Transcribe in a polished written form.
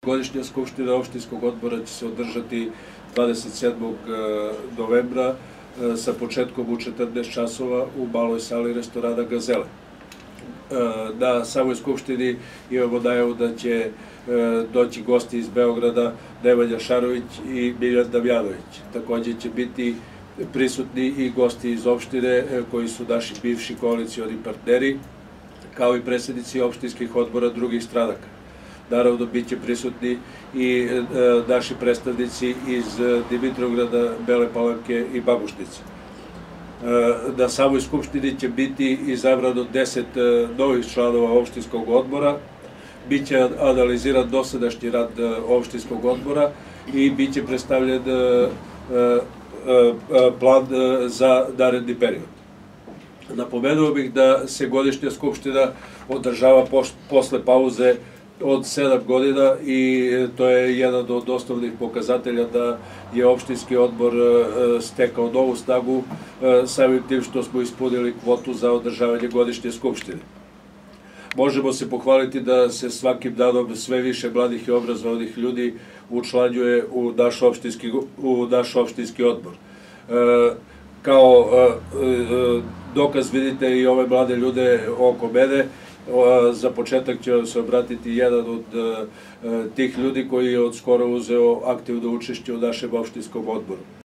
Godišnja skupština opštinskog odbora će se održati 27. novembra sa početkom u 14 časova u maloj sali restorana Gazele. Na samoj skupštini imamo najavu da će doći gosti iz Beograda Nemanja Šarović i Miljan Damjanović. Takođe će biti prisutni i gosti iz opštine koji su naši bivši koalicioni partneri, kao i predsednici opštinskih odbora drugih stranaka. Naravno, bit će prisutni i naši predstavnici iz Dimitrovgrada, Bele Palanke i Babušnice. Na samoj skupštini će biti izabrano 10 novih članova opštinskog odbora, biće analiziran dosadašnji rad opštinskog odbora i biće predstavljen plan za naredni period. Napomenuo bih da se godišnja skupština održava posle pauze od 7 godina i to je jedan od osnovnih pokazatelja da je opštinski odbor stekao novu snagu samim tim što smo ispunili kvotu za održavanje godišnje skupštine. Možemo se pohvaliti da se svakim danom sve više mladih i obrazovanih ljudi učlanjuje u naš opštinski odbor. Kao dokaz vidite i ove mlade ljude oko mene. Za početak će vam se obratiti jedan od tih ljudi koji je od skoro uzeo aktivno učešće u našem opštinskom odboru.